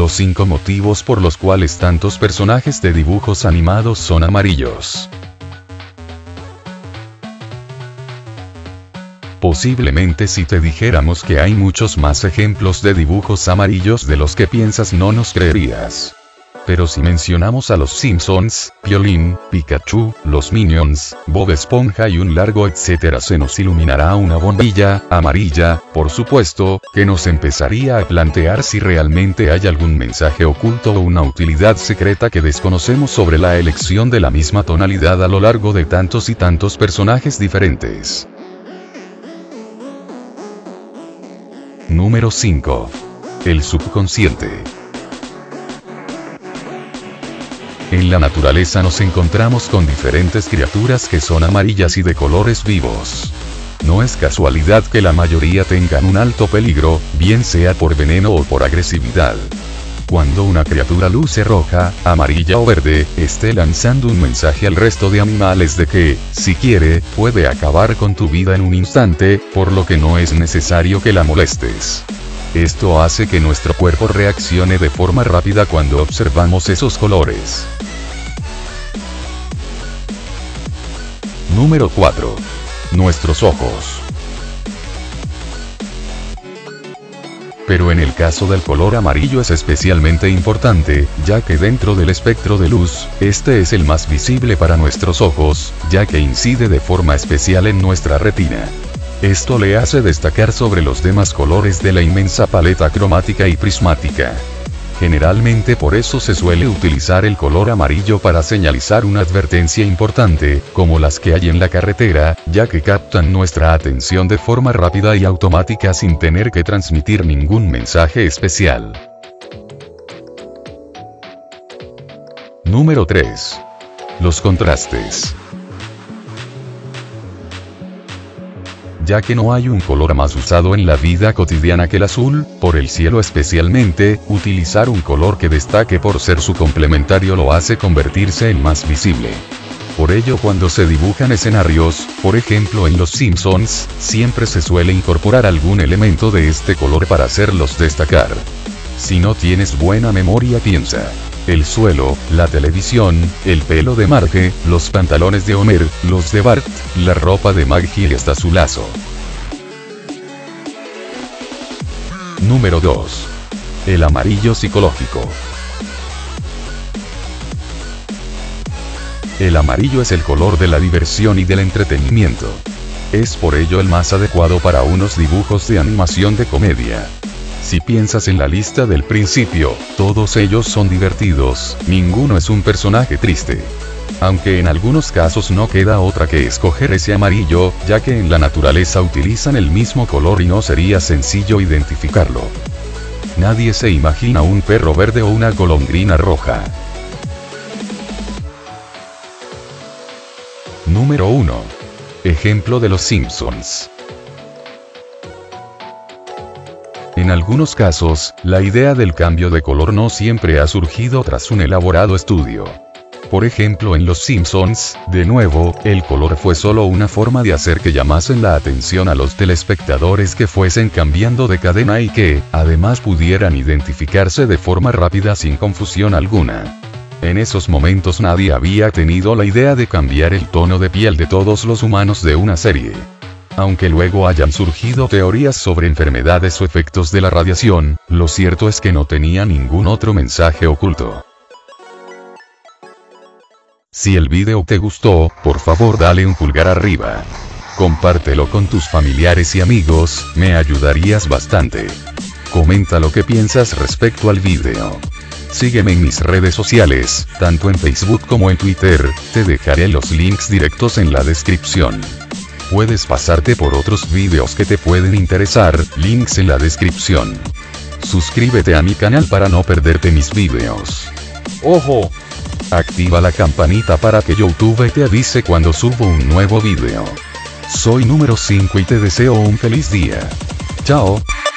Los 5 motivos por los cuales tantos personajes de dibujos animados son amarillos. Posiblemente si te dijéramos que hay muchos más ejemplos de dibujos amarillos de los que piensas no nos creerías. Pero si mencionamos a los Simpsons, Piolín, Pikachu, los Minions, Bob Esponja y un largo etcétera, se nos iluminará una bombilla amarilla, por supuesto, que nos empezaría a plantear si realmente hay algún mensaje oculto o una utilidad secreta que desconocemos sobre la elección de la misma tonalidad a lo largo de tantos y tantos personajes diferentes. Número 5. El subconsciente. En la naturaleza nos encontramos con diferentes criaturas que son amarillas y de colores vivos. No es casualidad que la mayoría tengan un alto peligro, bien sea por veneno o por agresividad. Cuando una criatura luce roja, amarilla o verde, esté lanzando un mensaje al resto de animales de que, si quiere, puede acabar con tu vida en un instante, por lo que no es necesario que la molestes. Esto hace que nuestro cuerpo reaccione de forma rápida cuando observamos esos colores. Número 4. Nuestros ojos. Pero en el caso del color amarillo es especialmente importante, ya que dentro del espectro de luz, este es el más visible para nuestros ojos, ya que incide de forma especial en nuestra retina. Esto le hace destacar sobre los demás colores de la inmensa paleta cromática y prismática. Generalmente por eso se suele utilizar el color amarillo para señalizar una advertencia importante, como las que hay en la carretera, ya que captan nuestra atención de forma rápida y automática sin tener que transmitir ningún mensaje especial. Número 3. Los contrastes. Ya que no hay un color más usado en la vida cotidiana que el azul, por el cielo especialmente, utilizar un color que destaque por ser su complementario lo hace convertirse en más visible. Por ello cuando se dibujan escenarios, por ejemplo en Los Simpsons, siempre se suele incorporar algún elemento de este color para hacerlos destacar. Si no tienes buena memoria piensa. El suelo, la televisión, el pelo de Marge, los pantalones de Homer, los de Bart, la ropa de Maggie y hasta su lazo. Número 2. El amarillo psicológico. El amarillo es el color de la diversión y del entretenimiento. Es por ello el más adecuado para unos dibujos de animación de comedia. Si piensas en la lista del principio, todos ellos son divertidos, ninguno es un personaje triste. Aunque en algunos casos no queda otra que escoger ese amarillo, ya que en la naturaleza utilizan el mismo color y no sería sencillo identificarlo. Nadie se imagina un perro verde o una golondrina roja. Número 1. Ejemplo de Los Simpsons. En algunos casos, la idea del cambio de color no siempre ha surgido tras un elaborado estudio. Por ejemplo en Los Simpsons, de nuevo, el color fue solo una forma de hacer que llamasen la atención a los telespectadores que fuesen cambiando de cadena y que, además pudieran identificarse de forma rápida sin confusión alguna. En esos momentos nadie había tenido la idea de cambiar el tono de piel de todos los humanos de una serie. Aunque luego hayan surgido teorías sobre enfermedades o efectos de la radiación, lo cierto es que no tenía ningún otro mensaje oculto. Si el video te gustó, por favor dale un pulgar arriba. Compártelo con tus familiares y amigos, me ayudarías bastante. Comenta lo que piensas respecto al video. Sígueme en mis redes sociales, tanto en Facebook como en Twitter, te dejaré los links directos en la descripción. Puedes pasarte por otros videos que te pueden interesar, links en la descripción. Suscríbete a mi canal para no perderte mis videos. ¡Ojo! Activa la campanita para que YouTube te avise cuando subo un nuevo video. Soy número 5 y te deseo un feliz día. Chao.